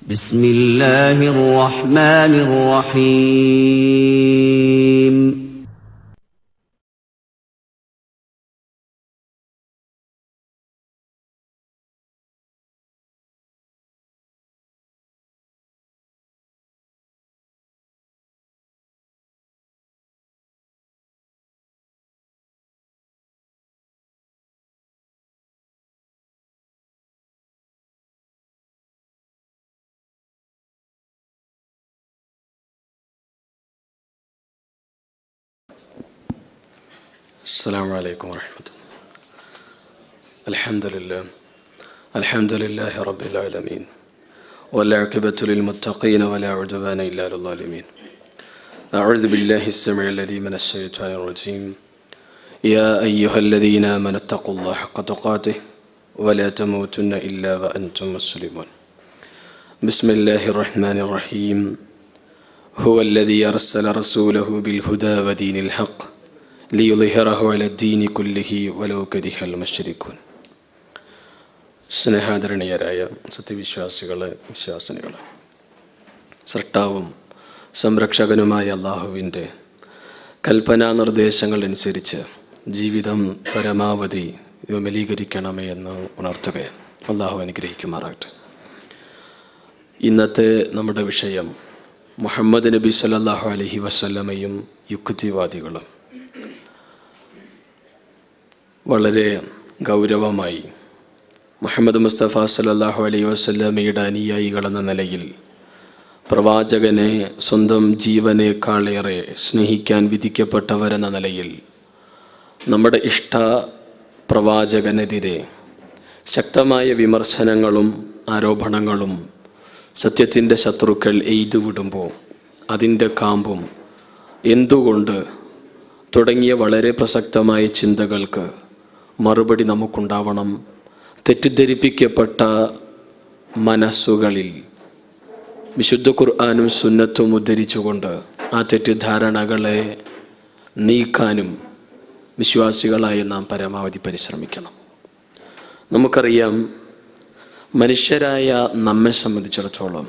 بسم الله الرحمن الرحيم السلام عليكم ورحمة الله. الحمد لله رب العالمين والعاقبة للمتقين ولا عدوان إلا على الظالمين. أعوذ بالله السميع العليم من الشيطان الرجيم. يا أيها الذين آمنوا اتقوا الله حق تقاته ولا تموتن إلا وأنتم مسلمون. بسم الله الرحمن الرحيم. هو الذي أرسل رسوله بالهدى ودين الحق ليظهره على الدين كله ولو كره المشركون. സ്നേഹാദരണീയരായ സത്യവിശ്വാസികളെ, വിശ്വാസിനികളെ, സൃഷ്ടാവും സംരക്ഷകനുമായ അള്ളാഹുവിൻ്റെ കൽപ്പനാ നിർദ്ദേശങ്ങൾ അനുസരിച്ച് ജീവിതം പരമാവധി വിമലീകരിക്കണമേ എന്ന് ഉണർത്തുകയാണ്. അള്ളാഹു അനുഗ്രഹിക്കുമാറാകട്ടെ. ഇന്നത്തെ നമ്മുടെ വിഷയം മുഹമ്മദ് നബി സല്ലല്ലാഹു അലൈഹി വസല്ലമയും യുക്തിവാദികളും. വളരെ ഗൗരവമായി മുഹമ്മദ് മുസ്തഫ സല്ലല്ലാഹു അലൈഹി വസല്ലമയുടെ അനുയായികളെന്ന നിലയിൽ പ്രവാചകനെ സ്വന്തം ജീവനേക്കാളേറെ സ്നേഹിക്കാൻ വിധിക്കപ്പെട്ടവരെന്ന നിലയിൽ നമ്മുടെ ഇഷ്ട പ്രവാചകനെതിരെ ശക്തമായ വിമർശനങ്ങളും ആരോപണങ്ങളും സത്യത്തിൻ്റെ ശത്രുക്കൾ എയ്തുവിടുമ്പോൾ അതിൻ്റെ കാമ്പും എന്തുകൊണ്ട് തുടങ്ങിയ വളരെ പ്രസക്തമായ ചിന്തകൾക്ക് മറുപടി നമുക്കുണ്ടാവണം. തെറ്റിദ്ധരിപ്പിക്കപ്പെട്ട മനസ്സുകളിൽ വിശുദ്ധ ഖുർആനും സുന്നത്തും ഉദ്ധരിച്ചുകൊണ്ട് ആ തെറ്റിദ്ധാരണകളെ നീക്കാനും വിശ്വാസികളായ നാം പരമാവധി പരിശ്രമിക്കണം. നമുക്കറിയാം, മനുഷ്യരായ നമ്മെ സംബന്ധിച്ചിടത്തോളം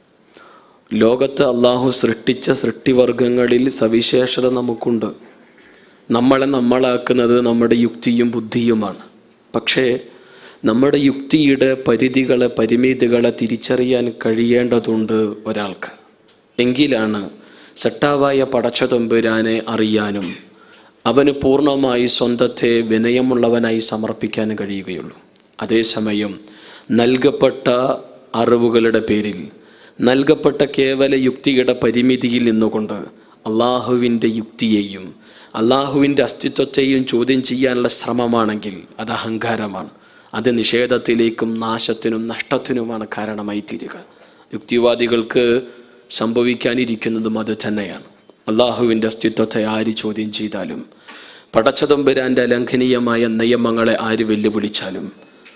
ലോകത്ത് അള്ളാഹു സൃഷ്ടിച്ച സൃഷ്ടിവർഗങ്ങളിൽ സവിശേഷത നമുക്കുണ്ട്. നമ്മളെ നമ്മളാക്കുന്നത് നമ്മുടെ യുക്തിയും ബുദ്ധിയുമാണ്. പക്ഷേ നമ്മുടെ യുക്തിയുടെ പരിധികളെ, പരിമിതികളെ തിരിച്ചറിയാൻ കഴിയേണ്ടതുണ്ട് ഒരാൾക്ക്. എങ്കിലാണ് സട്ടാവായ പടച്ചതമ്പുരാനെ അറിയാനും അവന് പൂർണ്ണമായി സ്വന്തത്തെ വിനയമുള്ളവനായി സമർപ്പിക്കാൻ കഴിയുകയുള്ളൂ. അതേസമയം നൽകപ്പെട്ട അറിവുകളുടെ പേരിൽ, നൽകപ്പെട്ട കേവല യുക്തിയുടെ പരിമിതിയിൽ നിന്നുകൊണ്ട് അള്ളാഹുവിൻ്റെ യുക്തിയെയും അള്ളാഹുവിൻ്റെ അസ്തിത്വത്തെയും ചോദ്യം ചെയ്യാനുള്ള ശ്രമമാണെങ്കിൽ അത് അഹങ്കാരമാണ്. അത് നിഷേധത്തിലേക്കും നാശത്തിനും നഷ്ടത്തിനുമാണ് കാരണമായി തീരുക. യുക്തിവാദികൾക്ക് സംഭവിക്കാനിരിക്കുന്നതും അത് തന്നെയാണ്. അള്ളാഹുവിൻ്റെ അസ്തിത്വത്തെ ആര് ചോദ്യം ചെയ്താലും, പടച്ചതമ്പുരാൻ്റെ അലംഘനീയമായ നിയമങ്ങളെ ആര് വെല്ലുവിളിച്ചാലും,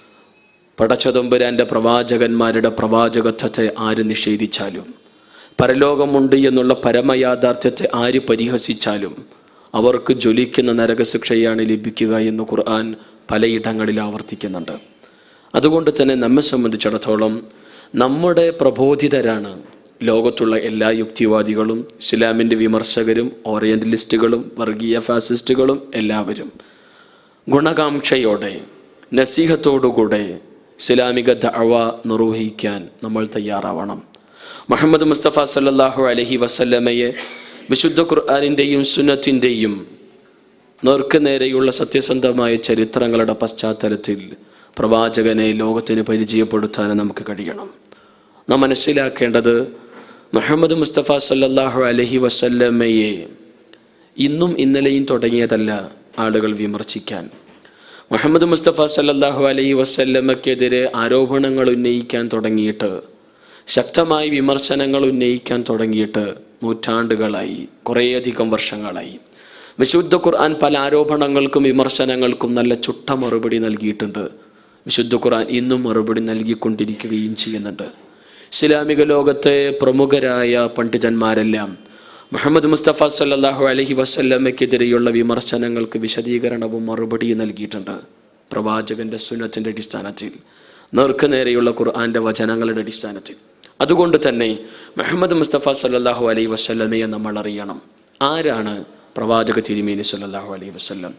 പടച്ചതമ്പുരാൻ്റെ പ്രവാചകന്മാരുടെ പ്രവാചകത്വത്തെ ആര് നിഷേധിച്ചാലും, പരലോകമുണ്ട് എന്നുള്ള പരമയാഥാർത്ഥ്യത്തെ ആര് പരിഹസിച്ചാലും അവർക്ക് ജ്വലിക്കുന്ന നരകശിക്ഷയാണ് ലഭിക്കുക എന്ന് ഖുർആൻ പലയിടങ്ങളിൽ ആവർത്തിക്കുന്നുണ്ട്. അതുകൊണ്ട് തന്നെ നമ്മെ സംബന്ധിച്ചിടത്തോളം നമ്മുടെ പ്രബോധിതരാണ് ലോകത്തുള്ള എല്ലാ യുക്തിവാദികളും, ഇസ്ലാമിൻ്റെ വിമർശകരും, ഓറിയൻ്റലിസ്റ്റുകളും, വർഗീയ ഫാസിസ്റ്റുകളും എല്ലാവരും. ഗുണകാംക്ഷയോടെ, നസീഹത്തോടുകൂടെ ഇസ്ലാമിക ദഅവ നിർവഹിക്കാൻ നമ്മൾ തയ്യാറാവണം. മുഹമ്മദ് മുസ്തഫ സല്ലല്ലാഹു അലൈഹി വസല്ലമയെ വിശുദ്ധ ഖുർആനിൻ്റെയും സുന്നത്തിൻ്റെയും നേർക്കുനേരെയുള്ള സത്യസന്ധമായ ചരിത്രങ്ങളുടെ പശ്ചാത്തലത്തിൽ പ്രവാചകനെ ലോകത്തിന് പരിചയപ്പെടുത്താൻ നമുക്ക് കഴിയണം. നാം മനസ്സിലാക്കേണ്ടത്, മുഹമ്മദ് മുസ്തഫ സല്ലല്ലാഹു അലൈഹി വസല്ലമയെ ഇന്നും ഇന്നലെയും തുടങ്ങിയതല്ല ആളുകൾ വിമർശിക്കാൻ. മുഹമ്മദ് മുസ്തഫ സല്ലല്ലാഹു അലൈഹി വസല്ലമയ്ക്കെതിരെ ആരോപണങ്ങൾ ഉന്നയിക്കാൻ തുടങ്ങിയിട്ട്, ശക്തമായ വിമർശനങ്ങൾ ഉന്നയിക്കാൻ തുടങ്ങിയിട്ട് നൂറ്റാണ്ടുകളായി, കുറേയധികം വർഷങ്ങളായി. വിശുദ്ധ ഖുർആൻ പല ആരോപണങ്ങൾക്കും വിമർശനങ്ങൾക്കും നല്ല ചുട്ട മറുപടി നൽകിയിട്ടുണ്ട്. വിശുദ്ധ ഖുർആൻ ഇന്നും മറുപടി നൽകിക്കൊണ്ടിരിക്കുകയും ചെയ്യുന്നുണ്ട്. ഇസ്ലാമിക ലോകത്തെ പ്രമുഖരായ പണ്ഡിതന്മാരെല്ലാം മുഹമ്മദ് മുസ്തഫ സല്ലല്ലാഹു അലൈഹി വസല്ലമയ്ക്കെതിരെയുള്ള വിമർശനങ്ങൾക്ക് വിശദീകരണവും മറുപടിയും നൽകിയിട്ടുണ്ട്. പ്രവാചകന്റെ സുന്നത്തിൻ്റെ അടിസ്ഥാനത്തിൽ, നേർക്കുനേരെയുള്ള ഖുർആന്റെ വചനങ്ങളുടെ അടിസ്ഥാനത്തിൽ. അതുകൊണ്ട് തന്നെ മുഹമ്മദ് മുസ്തഫ സല്ലല്ലാഹു അലൈഹി വസല്ലമയെ നമ്മൾ അറിയണം. ആരാണ് പ്രവാചക തിരുമേനി സല്ലല്ലാഹു അലൈഹി വസല്ലം?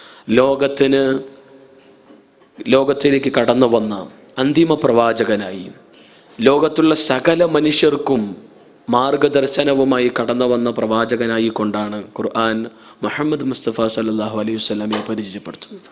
ലോകത്തിലേക്ക് കടന്നു വന്ന അന്തിമ പ്രവാചകനായി, ലോകത്തുള്ള സകല മനുഷ്യർക്കും മാർഗദർശനവുമായി കടന്നു വന്ന പ്രവാചകനായി കൊണ്ടാണ് ഖുർആൻ മുഹമ്മദ് മുസ്തഫ സല്ലല്ലാഹു അലൈഹി വസല്ലമയെ പരിചയപ്പെടുത്തുന്നത്.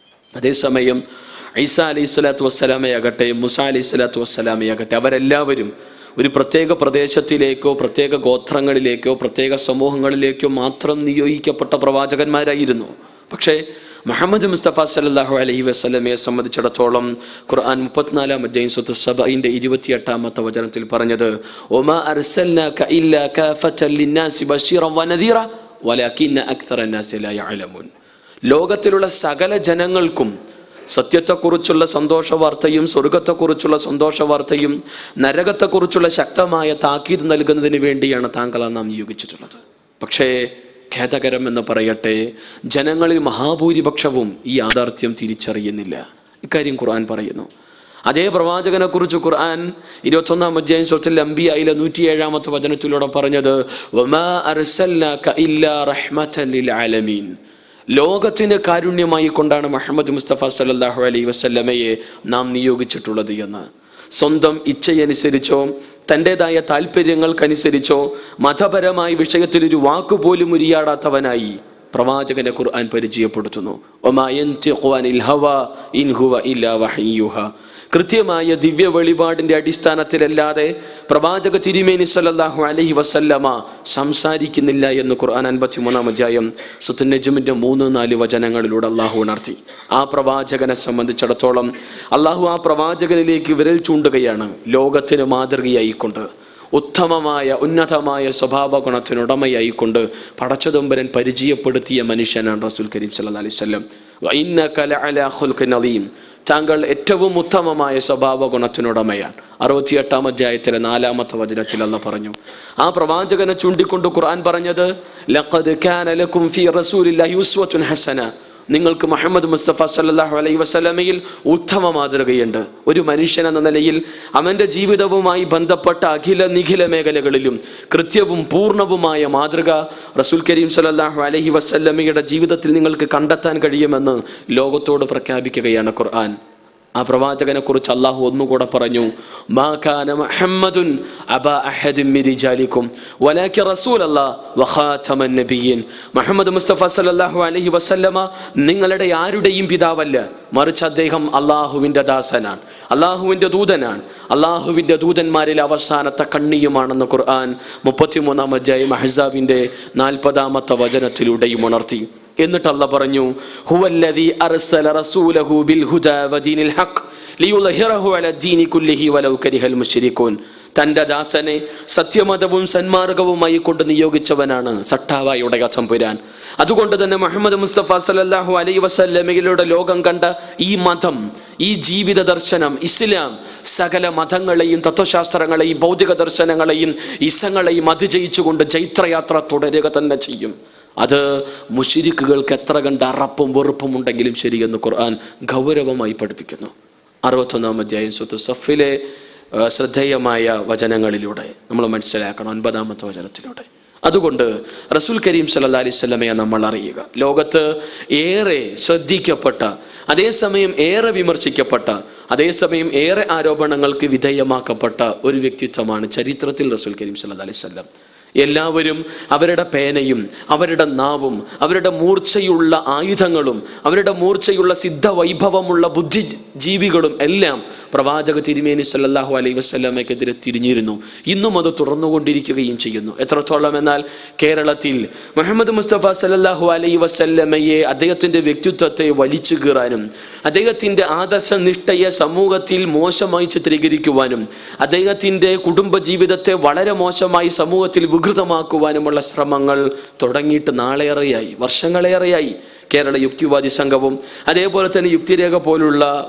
അതേസമയം ഈസാ അലൈഹി സ്വലാത്തു വസ്സലാമയാകട്ടെ, മൂസ അലൈഹി സ്വലാത്തു വസ്സലാമയാകട്ടെ, അവരെല്ലാവരും ഒരു പ്രത്യേക പ്രദേശത്തിലേക്കോ പ്രത്യേക ഗോത്രങ്ങളിലേക്കോ പ്രത്യേക സമൂഹങ്ങളിലേക്കോ മാത്രം നിയോഗിക്കപ്പെട്ട പ്രവാചകന്മാരായിരുന്നു. പക്ഷേ മുഹമ്മദ് മുസ്തഫ സല്ലല്ലാഹു അലൈഹി വസല്ലമയെ സംബന്ധിച്ചിടത്തോളം ഖുർആൻ 34-ാം അധ്യായം സൂറത്ത് സബഇന്റെ 28-ാമത്തെ വചനത്തിൽ പറഞ്ഞത് ഒമാ അർസൽനാക ഇല്ലാ കാഫത്തൻ ലിന്നാസി ബശീറൻ വനദീറ വലകിന്ന അക്തറന്നാസി ലാ യഅലമൂൻ. ലോകത്തിലുള്ള സകല ജനങ്ങൾക്കും സത്യത്തെക്കുറിച്ചുള്ള സന്തോഷ വാർത്തയും സ്വർഗത്തെക്കുറിച്ചുള്ള സന്തോഷ വാർത്തയും നരകത്തെക്കുറിച്ചുള്ള ശക്തമായ താക്കീത് നൽകുന്നതിന് വേണ്ടിയാണ് താങ്കളെ നാം നിയോഗിച്ചിട്ടുള്ളത്. പക്ഷേ ഖേദകരം എന്ന് പറയട്ടെ, ജനങ്ങളിൽ മഹാഭൂരിപക്ഷവും ഈ യാഥാർത്ഥ്യം തിരിച്ചറിയുന്നില്ല. ഇക്കാര്യം ഖുർആൻ പറയുന്നു. അതേ പ്രവാചകനെ കുറിച്ച് ഖുർആൻ 21-ാം അധ്യായം സൂറത്തുൽ അംബിയയിലെ 107-ാമത്തെ വചനത്തിലൂടെ പറഞ്ഞത് വമാ അർസൽനാക ഇല്ലാ റഹ്മത്തൻ ലിൽ ആലമീൻ. ലോകത്തിന് കാരുണ്യമായി കൊണ്ടാണ് മുഹമ്മദ് മുസ്തഫ സല്ലല്ലാഹു അലൈഹി വസല്ലമയെ നാം നിയോഗിച്ചിട്ടുള്ളത് എന്ന്. സ്വന്തം ഇച്ഛയനുസരിച്ചോ തൻ്റെതായ താല്പര്യങ്ങൾക്കനുസരിച്ചോ മതപരമായ വിഷയത്തിൽ ഒരു വാക്കുപോലും ഉരിയാടാത്തവനായി പ്രവാചകനെ ഖുർആൻ പരിചയപ്പെടുത്തുന്നു. വമാ യൻതിഖു അനിൽ ഹവാ ഇൻ ഹുവ ഇല്ലാ വഹയ്യുഹാ. കൃത്യമായ ദിവ്യ വെളിപാടിന്റെ അടിസ്ഥാനത്തിലല്ലാതെ പ്രവാചക തിരുമേനി സല്ലല്ലാഹു അലൈഹി വസല്ലമ സംസാരിക്കുന്നില്ല എന്ന് ഖുർആൻ 53-ാം അധ്യായം സൂറത്തുൻ നജ്മിന്റെ 3-4 വചനങ്ങളിലൂടെ അള്ളാഹു ഉണർത്തി. ആ പ്രവാചകനെ സംബന്ധിച്ചിടത്തോളം അള്ളാഹു ആ പ്രവാചകനിലേക്ക് വിരൽ ചൂണ്ടുകയാണ്. ലോകത്തിന് മാതൃകയായിക്കൊണ്ട്, ഉത്തമമായ ഉന്നതമായ സ്വഭാവ ഗുണത്തിനുടമയായിക്കൊണ്ട് പടച്ചതമ്പരൻ പരിചയപ്പെടുത്തിയ മനുഷ്യനാണ് റസൂൽ കരീം സല്ലല്ലാഹു അലൈഹി വസല്ലം. വഇന്നക ലഅലാ ഖുൽഖിൻ അദീം. താങ്കൾ ഏറ്റവും ഉത്തമമായ സ്വഭാവ ഗുണത്തിനുടമയാണ്. 68-ാം അധ്യായത്തിലെ 4-ാമത്തെ വചനത്തിൽ അല്ലാഹു പറഞ്ഞു. ആ പ്രവാചകനെ ചൂണ്ടിക്കൊണ്ട് ഖുർആൻ പറഞ്ഞത് ലഖദ് കാന ലക്കും ഫീ റസൂലില്ലാഹി ഉസ്വത്തുൻ ഹസന. നിങ്ങൾക്ക് മുഹമ്മദ് മുസ്തഫ സല്ലല്ലാഹു അലൈഹി വസല്ലമയിൽ ഉത്തമ മാതൃകയുണ്ട്. ഒരു മനുഷ്യൻ എന്ന നിലയിൽ അവൻ്റെ ജീവിതവുമായി ബന്ധപ്പെട്ട അഖില നിഖില മേഖലകളിലും കൃത്യവും പൂർണ്ണവുമായ മാതൃക റസൂൽ കരീം സല്ലല്ലാഹു അലൈഹി വസല്ലമയുടെ ജീവിതത്തിൽ നിങ്ങൾക്ക് കണ്ടെത്താൻ കഴിയുമെന്ന് ലോകത്തോട് പ്രഖ്യാപിക്കുകയാണ് ഖുർആൻ. ആ പ്രവാചകനെ കുറിച്ച് അള്ളാഹു ഒന്നുകൂടെ പറഞ്ഞു, മാ കാന മുഹമ്മദുൻ അബാ അഹദിൻ മിൻ റിജാലിക്കും വലാകിൻ റസൂലല്ലാഹ് വഖാതമൻ നബിയ്യീൻ. മുഹമ്മദ് മുസ്തഫ സല്ലല്ലാഹു അലൈഹി വസല്ലമ നിങ്ങളുടെ ആരുടെയും പിതാവല്ല, മറിച്ച് അദ്ദേഹം അള്ളാഹുവിൻ്റെ ദാസനാണ്, അള്ളാഹുവിൻ്റെ ദൂതനാണ്, അള്ളാഹുവിൻ്റെ ദൂതന്മാരിൽ അവസാനത്തെ കണ്ണിയുമാണെന്ന് ഖുർആൻ 33-ാം അധ്യായം അഹ്സാബിൻ്റെ 40-ാമത്തെ വചനത്തിലൂടെയും ഉണർത്തി. എന്നിട്ട് അല്ലാഹു പറഞ്ഞു ഹുവല്ലദീ അർസല റസൂലഹു ബിൽ ഹുദാ വദീനിൽ ഹഖ് ലിയുളഹിറഹു അലാ ദീനി കുല്ലിഹി വലൗ കരിഹൽ മുശ്രികൂൻ. തൻ്റെ ദാസനെ സത്യമതവും സന്മാർഗവുമായി കൊണ്ട് നിയോഗിച്ചവനാണ് സട്ടാവായുടെ തമ്പുരാൻ. അതുകൊണ്ട് തന്നെ മുഹമ്മദ് മുസ്തഫ സല്ലല്ലാഹു അലൈഹി വസല്ലമയിലൂടെ ലോകം കണ്ട ഈ മതം, ഈ ജീവിത ദർശനം ഇസ്ലാം സകല മതങ്ങളെയും തത്വശാസ്ത്രങ്ങളെയും ഭൗതിക ദർശനങ്ങളെയും ഇസങ്ങളെയും അതിജയിച്ചുകൊണ്ട് ജൈത്രയാത്ര തുടരുക തന്നെ ചെയ്യും. അത് മുശ്രിക്കുകൾക്ക് എത്ര കണ്ട് അറപ്പും വെറുപ്പും ഉണ്ടെങ്കിലും ശരിയെന്ന് ഖുർആൻ ഗൗരവമായി പഠിപ്പിക്കുന്നു. 61-ാം അധ്യായം സൂറത്ത് സഫിലെ ശ്രദ്ധേയമായ വചനങ്ങളിലൂടെ നമ്മൾ മനസ്സിലാക്കണം, 9-ാമത്തെ വചനത്തിലൂടെ. അതുകൊണ്ട് റസൂൽ കരീം സല്ലല്ലാഹു അലൈഹി വസല്ലമയെ നമ്മൾ അറിയുക. ലോകത്ത് ഏറെ ശ്രദ്ധിക്കപ്പെട്ട, അതേസമയം ഏറെ വിമർശിക്കപ്പെട്ട, അതേസമയം ഏറെ ആരോപണങ്ങൾക്ക് വിധേയമാക്കപ്പെട്ട ഒരു വ്യക്തിത്വമാണ് ചരിത്രത്തിൽ റസൂൽ കരീം സല്ലല്ലാഹു അലൈഹി വസല്ലം. എല്ലാവരും അവരുടെ പേനയും അവരുടെ നാവും അവരുടെ മൂർച്ചയുള്ള ആയുധങ്ങളും അവരുടെ മൂർച്ചയുള്ള സിദ്ധവൈഭവമുള്ള ബുദ്ധിജീവികളും എല്ലാം പ്രവാചക തിരുമേനി സല്ലല്ലാഹു അലൈഹി വസല്ലമയ്ക്കെതിരെ തിരിഞ്ഞിരുന്നു. ഇന്നും അത് തുടർന്നുകൊണ്ടിരിക്കുകയും ചെയ്യുന്നു. എത്രത്തോളം എന്നാൽ കേരളത്തിൽ മുഹമ്മദ് മുസ്തഫ സല്ലല്ലാഹു അലൈഹി വസല്ലമയെ, അദ്ദേഹത്തിൻ്റെ വ്യക്തിത്വത്തെ വലിച്ചു കീറാനും അദ്ദേഹത്തിൻ്റെ ആദർശനിഷ്ഠയെ സമൂഹത്തിൽ മോശമായി ചിത്രീകരിക്കുവാനും അദ്ദേഹത്തിൻ്റെ കുടുംബജീവിതത്തെ വളരെ മോശമായി സമൂഹത്തിൽ വികൃതമാക്കുവാനുമുള്ള ശ്രമങ്ങൾ തുടങ്ങിയിട്ട് വർഷങ്ങളേറെയായി. കേരള യുക്തിവാദി സംഘവും അതേപോലെ തന്നെ യുക്തിരേഖ പോലുള്ള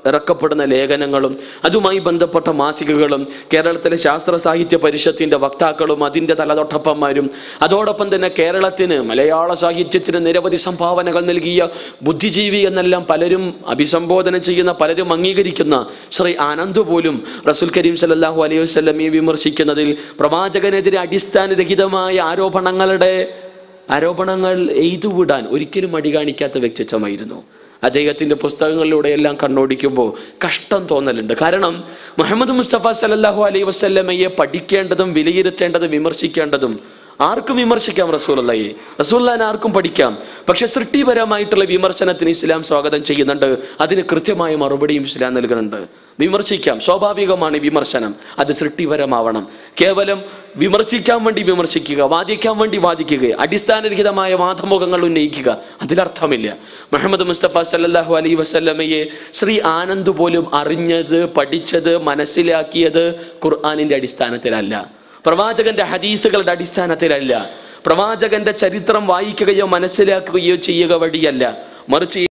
ഇറക്കപ്പെടുന്ന ലേഖനങ്ങളും അതുമായി ബന്ധപ്പെട്ട മാസികകളും കേരളത്തിലെ ശാസ്ത്ര സാഹിത്യ പരിഷത്തിന്റെ വക്താക്കളും അതിൻ്റെ തലതൊട്ടപ്പന്മാരും അതോടൊപ്പം തന്നെ കേരളത്തിന് മലയാള സാഹിത്യത്തിന് നിരവധി സംഭാവനകൾ നൽകിയ ബുദ്ധിജീവി എന്നെല്ലാം പലരും അഭിസംബോധന ചെയ്യുന്ന, പലരും അംഗീകരിക്കുന്ന ശ്രീ ആനന്ദ് പോലും റസൂൽ കരീം സല്ലല്ലാഹു അലൈഹി വസല്ലമയെ വിമർശിക്കുന്നതിൽ പ്രവാചകനെതിരെ അടിസ്ഥാനരഹിതമായ ആരോപണങ്ങൾ എയ്തുവിടാൻ ഒരിക്കലും മടി കാണിക്കാത്ത വ്യക്തിത്വമായിരുന്നു. അദ്ദേഹത്തിൻ്റെ പുസ്തകങ്ങളിലൂടെയെല്ലാം കണ്ണോടിക്കുമ്പോൾ കഷ്ടം തോന്നലുണ്ട്. കാരണം മുഹമ്മദ് മുസ്തഫ സല്ലല്ലാഹു അലൈഹി വസല്ലമയെ പഠിക്കേണ്ടതും വിലയിരുത്തേണ്ടതും വിമർശിക്കേണ്ടതും ആർക്കും വിമർശിക്കാം. റസൂലുള്ളാഹിനെ ആർക്കും പഠിക്കാം. പക്ഷെ സൃഷ്ടിപരമായിട്ടുള്ള വിമർശനത്തിന് ഇസ്ലാം സ്വാഗതം ചെയ്യുന്നുണ്ട്. അതിന് കൃത്യമായ മറുപടിയും ഇസ്ലാം നൽകുന്നുണ്ട്. വിമർശിക്കാം, സ്വാഭാവികമാണ് വിമർശനം. അത് സൃഷ്ടിപരമാവണം. കേവലം വിമർശിക്കാൻ വേണ്ടി വിമർശിക്കുക, വാദിക്കാൻ വേണ്ടി വാദിക്കുക, അടിസ്ഥാനരഹിതമായ വാദമുഖങ്ങൾ ഉന്നയിക്കുക, അതിലർത്ഥമില്ല. മുഹമ്മദ് മുസ്തഫ സല്ലല്ലാഹു അലൈഹി വസല്ലമയെ ശ്രീ ആനന്ദ് പോലും അറിഞ്ഞത്, പഠിച്ചത്, മനസ്സിലാക്കിയത് ഖുർആനിന്റെ അടിസ്ഥാനത്തിലല്ല, പ്രവാചകന്റെ ഹദീസുകളുടെ അടിസ്ഥാനത്തിലല്ല, പ്രവാചകന്റെ ചരിത്രം വായിക്കുകയോ മനസ്സിലാക്കുകയോ ചെയ്യുക വഴിയല്ല, മറിച്ച്